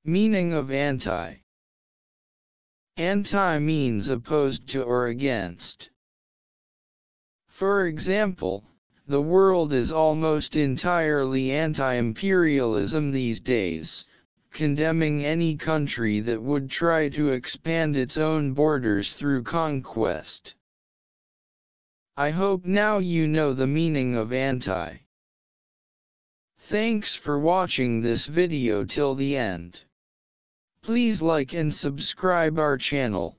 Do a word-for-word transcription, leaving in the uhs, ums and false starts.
Meaning of anti. Anti means opposed to or against. For example, the world is almost entirely anti-imperialism these days, condemning any country that would try to expand its own borders through conquest. I hope now you know the meaning of anti. Thanks for watching this video till the end. Please like and subscribe our channel.